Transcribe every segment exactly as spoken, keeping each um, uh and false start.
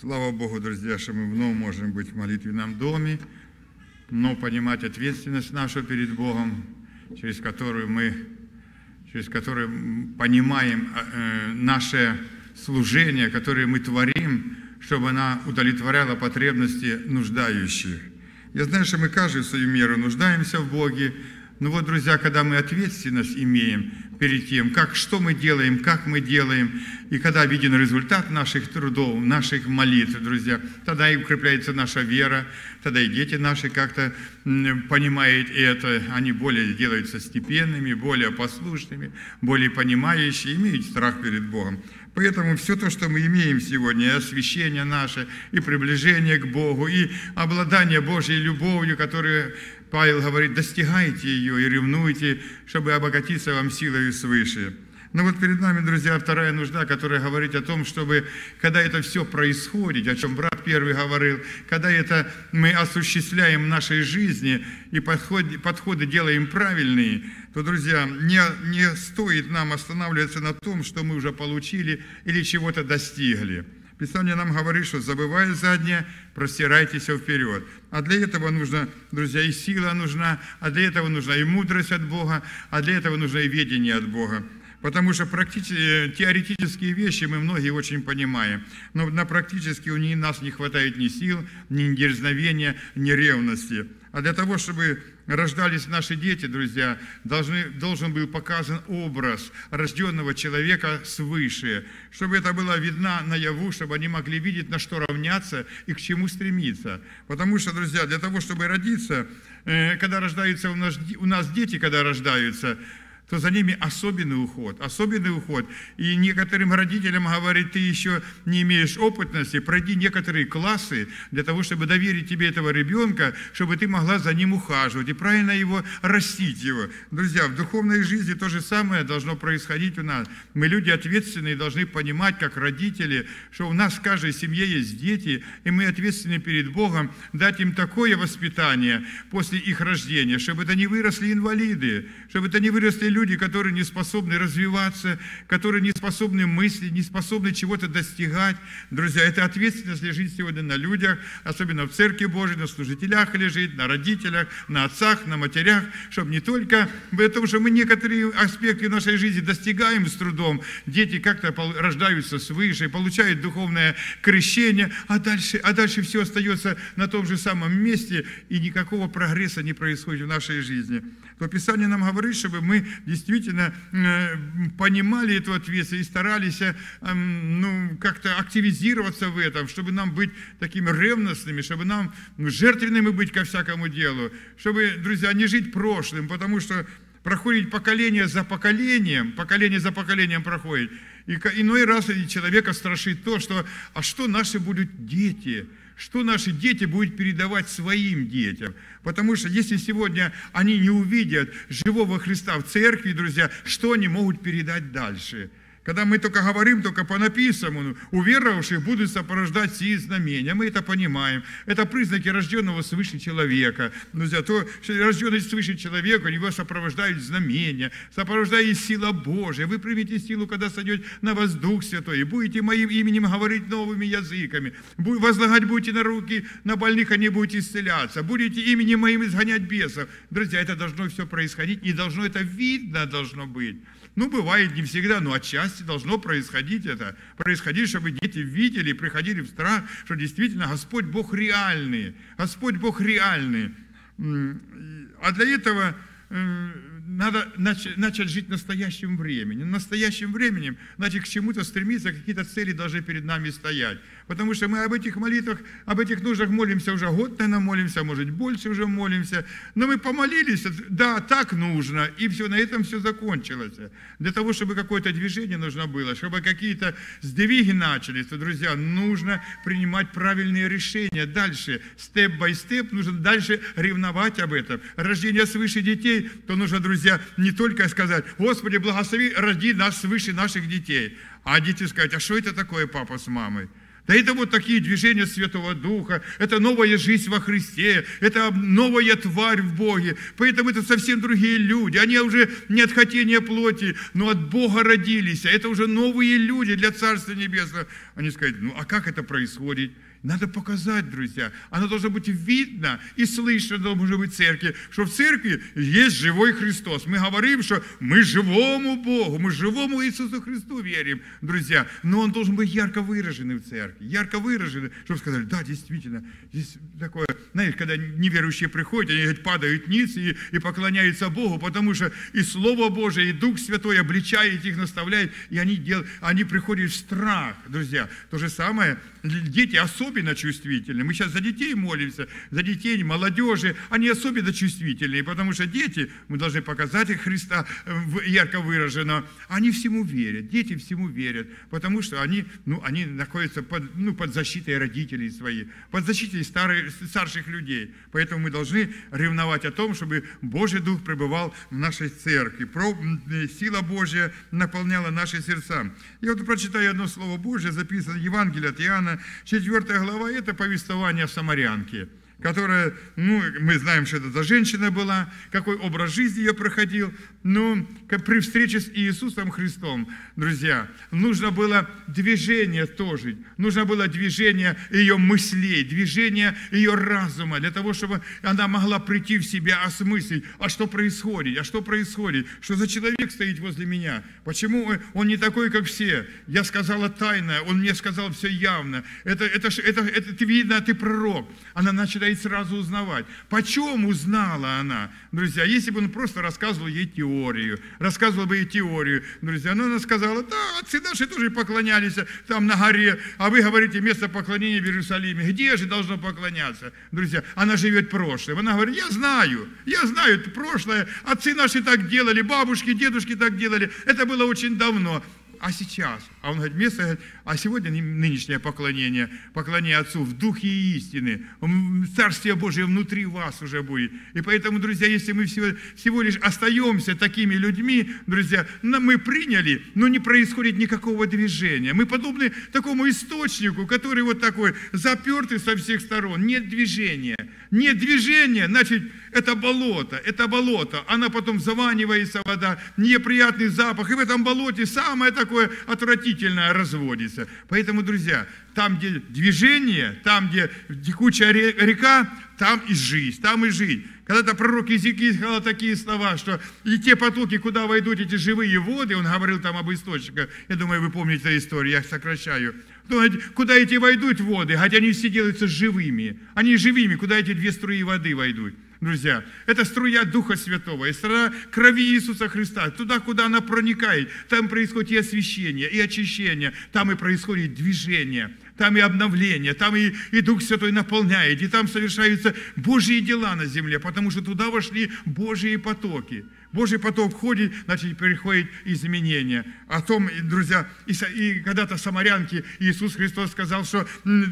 Слава Богу, друзья, что мы вновь можем быть в молитвенном доме, но понимать ответственность нашу перед Богом, через которую мы, через которую понимаем э, наше служение, которое мы творим, чтобы она удовлетворяла потребности нуждающих. Я знаю, что мы каждый в свою меру нуждаемся в Боге, но вот, друзья, когда мы ответственность имеем перед тем, как, что мы делаем, как мы делаем, и когда виден результат наших трудов, наших молитв, друзья, тогда и укрепляется наша вера, тогда и дети наши как-то понимают это, они более делаются степенными, более послушными, более понимающими, имеют страх перед Богом. Поэтому все то, что мы имеем сегодня, и освящение наше, и приближение к Богу, и обладание Божьей любовью, которую Павел говорит, достигайте ее и ревнуйте, чтобы обогатиться вам силой свыше. Но вот перед нами, друзья, вторая нужда, которая говорит о том, чтобы, когда это все происходит, о чем брат первый говорил, когда это мы осуществляем в нашей жизни и подходы, подходы делаем правильные, то, друзья, не, не стоит нам останавливаться на том, что мы уже получили или чего-то достигли. Писание нам говорит, что забывая заднее, простирайтесь вперед. А для этого нужно, друзья, и сила нужна, а для этого нужна и мудрость от Бога, а для этого нужно и ведение от Бога. Потому что практически, теоретические вещи мы многие очень понимаем, но на практически у нас не хватает ни сил, ни дерзновения, ни ревности. А для того, чтобы рождались наши дети, друзья, должны, должен был показан образ рожденного человека свыше, чтобы это было видно наяву, чтобы они могли видеть, на что равняться и к чему стремиться. Потому что, друзья, для того, чтобы родиться, когда рождаются у нас, у нас дети, когда рождаются, то за ними особенный уход, особенный уход. И некоторым родителям говорит, ты еще не имеешь опытности, пройди некоторые классы для того, чтобы доверить тебе этого ребенка, чтобы ты могла за ним ухаживать и правильно его растить его. Друзья, в духовной жизни то же самое должно происходить у нас. Мы люди ответственные, должны понимать, как родители, что у нас в каждой семье есть дети, и мы ответственны перед Богом дать им такое воспитание после их рождения, чтобы это не выросли инвалиды, чтобы это не выросли люди, которые не способны развиваться, которые не способны мыслить, не способны чего-то достигать. Друзья, эта ответственность лежит сегодня на людях, особенно в Церкви Божией, на служителях лежит, на родителях, на отцах, на матерях, чтобы не только в том, что мы некоторые аспекты нашей жизни достигаем с трудом, дети как-то рождаются свыше, получают духовное крещение, а дальше, а дальше все остается на том же самом месте, и никакого прогресса не происходит в нашей жизни. То Писание нам говорит, чтобы мы действительно понимали эту ответственность и старались ну, как-то активизироваться в этом, чтобы нам быть такими ревностными, чтобы нам жертвенными быть ко всякому делу, чтобы, друзья, не жить прошлым, потому что проходит поколение за поколением, поколение за поколением проходит. И иной раз человека страшит то, что а что наши будут дети? Что наши дети будут передавать своим детям? Потому что если сегодня они не увидят живого Христа в церкви, друзья, что они могут передать дальше? Когда мы только говорим, только по написанному, уверовавших будут сопровождать сии знамения. Мы это понимаем. Это признаки рожденного свыше человека. Друзья, то, что рожденный свыше человека, его сопровождают знамения, сопровождает сила Божия. Вы примете силу, когда сойдет на вас Дух Святой, и будете моим именем говорить новыми языками. Возлагать будете на руки, на больных они будут исцеляться. Будете именем моим изгонять бесов. Друзья, это должно все происходить, и должно это видно должно быть. Ну, бывает не всегда, но отчасти должно происходить это. Происходить, чтобы дети видели и приходили в страх, что действительно Господь Бог реальный. Господь Бог реальный. А для этого надо начать жить настоящим временем. Настоящим временем, значит, к чему-то стремиться, какие-то цели должны перед нами стоять. Потому что мы об этих молитвах, об этих нуждах молимся уже год, наверное, молимся, может, больше уже молимся. Но мы помолились, да, так нужно, и все, на этом все закончилось. Для того, чтобы какое-то движение нужно было, чтобы какие-то сдвиги начались, то, друзья, нужно принимать правильные решения. Дальше, степ-бай-степ, нужно дальше ревновать об этом. Рождение свыше детей, то нужно, друзья, не только сказать, Господи, благослови, роди нас свыше наших детей. А дети сказать, а что это такое, папа с мамой? Да это вот такие движения Святого Духа, это новая жизнь во Христе, это новая тварь в Боге. Поэтому это совсем другие люди. Они уже не от хотения плоти, но от Бога родились. Это уже новые люди для Царства Небесного. Они скажут, ну а как это происходит? Надо показать, друзья. Оно должно быть видно и слышно должно быть в церкви, что в церкви есть живой Христос. Мы говорим, что мы живому Богу, мы живому Иисусу Христу верим, друзья. Но Он должен быть ярко выраженный в церкви. Ярко выраженный, чтобы сказали, да, действительно, здесь такое, знаешь, когда неверующие приходят, они говорят, падают ниц и, и поклоняются Богу, потому что и Слово Божие, и Дух Святой обличает их, наставляет, и они, дел, они приходят в страх, друзья. То же самое, дети особенно особенно чувствительны. Мы сейчас за детей молимся, за детей, молодежи, они особенно чувствительные, потому что дети, мы должны показать их Христа ярко выраженно, они всему верят, дети всему верят, потому что они, ну, они находятся под, ну, под защитой родителей своих, под защитой старых, старших людей. Поэтому мы должны ревновать о том, чтобы Божий Дух пребывал в нашей церкви, сила Божья наполняла наши сердца. Я вот прочитаю одно слово Божье, записано в Евангелии от Иоанна, четвёртая глава, это повествование о самарянке, которая, ну, мы знаем, что это за женщина была, какой образ жизни ее проходил, но при встрече с Иисусом Христом, друзья, нужно было движение тоже, нужно было движение ее мыслей, движение ее разума, для того, чтобы она могла прийти в себя, осмыслить, а что происходит, а что происходит, что за человек стоит возле меня, почему он не такой, как все, я сказала тайное, он мне сказал все явно, это, это, это, это ты видно, ты пророк, она начинает сразу узнавать. Почем узнала она? Друзья, если бы он просто рассказывал ей теорию, рассказывал бы ей теорию, друзья, но она сказала, да, отцы наши тоже поклонялись там на горе, а вы говорите, место поклонения в Иерусалиме. Где же должно поклоняться? Друзья, она живет прошлым. Она говорит, я знаю, я знаю это прошлое, отцы наши так делали, бабушки, дедушки так делали, это было очень давно. А сейчас? А он говорит, место, а сегодня нынешнее поклонение, поклонение Отцу в духе и истины, Царствие Божие внутри вас уже будет. И поэтому, друзья, если мы всего, всего лишь остаемся такими людьми, друзья, мы приняли, но не происходит никакого движения. Мы подобны такому источнику, который вот такой запертый со всех сторон. Нет движения. Нет движения, значит, это болото, это болото. Она потом заванивается, вода, неприятный запах. И в этом болоте самое такое отвратительное разводится. Поэтому, друзья, там, где движение, там, где текучая река, там и жизнь, там и жизнь. Когда-то пророк Иезекииль сказал такие слова, что и те потоки, куда войдут эти живые воды, он говорил там об источниках, я думаю, вы помните эту историю, я их сокращаю. Куда эти войдут воды, хотя они все делаются живыми, они живыми, куда эти две струи воды войдут. Друзья, это струя Духа Святого, и струя крови Иисуса Христа. Туда, куда она проникает, там происходит и освящение, и очищение, там и происходит движение, там и обновление, там и, и Дух Святой наполняет, и там совершаются Божьи дела на земле, потому что туда вошли Божьи потоки. Божий поток входит, значит, приходит изменение. О том, друзья, и, и когда-то самарянке Иисус Христос сказал, что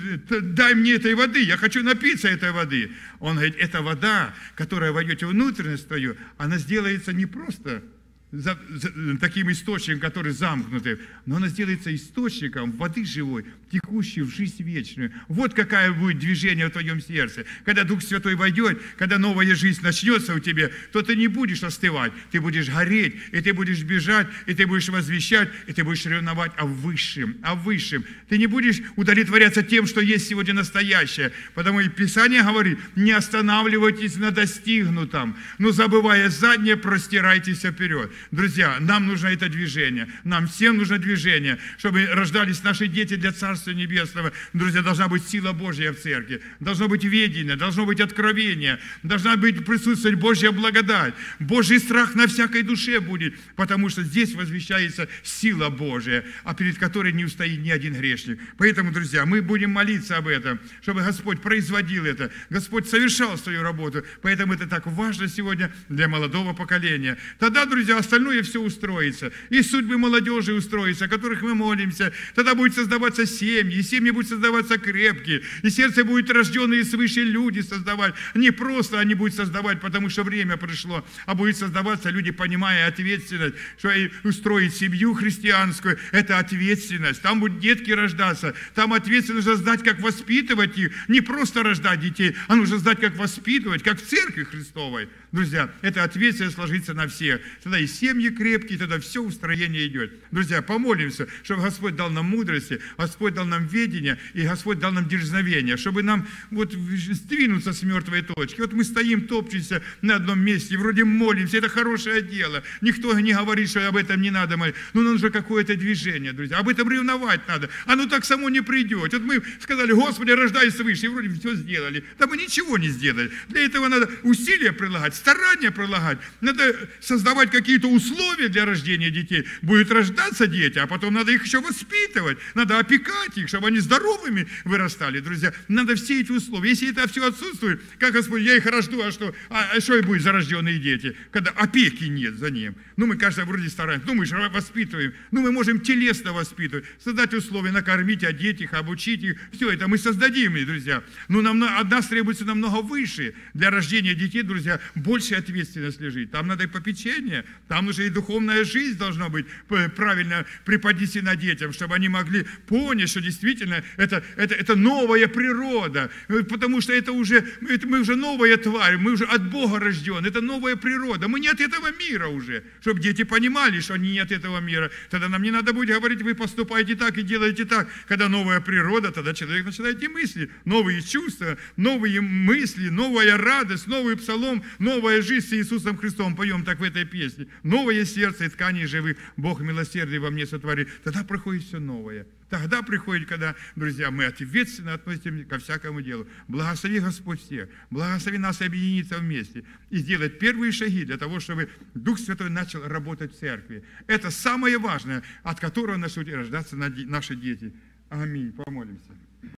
дай мне этой воды, я хочу напиться этой воды. Он говорит, эта вода, которая войдет в внутренность твою, она сделается не просто за, за, таким источником, который замкнутый, но она сделается источником воды живой, текущей в жизнь вечную. Вот какое будет движение в твоем сердце. Когда Дух Святой войдет, когда новая жизнь начнется у тебя, то ты не будешь остывать, ты будешь гореть, и ты будешь бежать, и ты будешь возвещать, и ты будешь ревновать о высшем, о высшем. Ты не будешь удовлетворяться тем, что есть сегодня настоящее, потому что Писание говорит, не останавливайтесь на достигнутом, но забывая заднее, простирайтесь вперед. Друзья, нам нужно это движение, нам всем нужно движение, чтобы рождались наши дети для Царства Небесного. Друзья, должна быть сила Божья в церкви, должно быть ведение, должно быть откровение, должна быть присутствовать Божья благодать, Божий страх на всякой душе будет, потому что здесь возвещается сила Божья, а перед которой не устоит ни один грешник. Поэтому, друзья, мы будем молиться об этом, чтобы Господь производил это, Господь совершал свою работу, поэтому это так важно сегодня для молодого поколения. Тогда, друзья, остальное все устроится. И судьбы молодежи устроятся, о которых мы молимся. Тогда будут создаваться семьи, и семьи будут создаваться крепкие, и сердце будет рожденные свыше люди создавать. Не просто они будут создавать, потому что время пришло, а будет создаваться люди, понимая ответственность, что устроить семью христианскую – это ответственность. Там будут детки рождаться, там ответственность знать, как воспитывать их. Не просто рождать детей, а нужно знать, как воспитывать, как в церкви Христовой. Друзья, эта ответственность ложится на всех. Тогда и семьи крепкие, тогда все устроение идет. Друзья, помолимся, чтобы Господь дал нам мудрости, Господь дал нам ведение, и Господь дал нам дерзновение, чтобы нам вот сдвинуться с мертвой точки. Вот мы стоим, топчемся на одном месте, вроде молимся, это хорошее дело. Никто не говорит, что об этом не надо молиться. Но нужно какое-то движение, друзья. Об этом ревновать надо. Оно так само не придет. Вот мы сказали: Господи, рождай свыше, и вроде все сделали. Да мы ничего не сделали. Для этого надо усилия прилагать, старания прилагать. Надо создавать какие-то условия для рождения детей. Будет рождаться дети, а потом надо их еще воспитывать. Надо опекать их, чтобы они здоровыми вырастали, друзья. Надо все эти условия. Если это все отсутствует, как Господь, я их рожду, а что? А что и будет за рожденные дети, когда опеки нет за ним? Ну, мы, кажется, вроде стараемся. Ну, мы же воспитываем. Ну, мы можем телесно воспитывать, создать условия, накормить, одеть их, обучить их. Все это мы создадим, друзья. Но нам, от нас требуется намного выше. Для рождения детей, друзья, больше ответственность лежит. Там надо и попечение, там уже и духовная жизнь должна быть правильно преподнесена детям, чтобы они могли понять, что действительно это, это, это новая природа. Потому что это уже, это мы уже новая тварь, мы уже от Бога рождены. Это новая природа. Мы не от этого мира уже. Чтобы дети понимали, что они не от этого мира. Тогда нам не надо будет говорить: вы поступаете так и делаете так. Когда новая природа, тогда человек начинает и мысли, новые чувства, новые мысли, новая радость, новый псалом, новая жизнь с Иисусом Христом. Поем так в этой песне. Новое сердце и ткани живых Бог милосердия во мне сотворит. Тогда приходит все новое. Тогда приходит, когда, друзья, мы ответственно относимся ко всякому делу. Благослови Господь всех, благослови нас объединиться вместе и сделать первые шаги для того, чтобы Дух Святой начал работать в церкви. Это самое важное, от которого начнут рождаться наши дети. Аминь. Помолимся.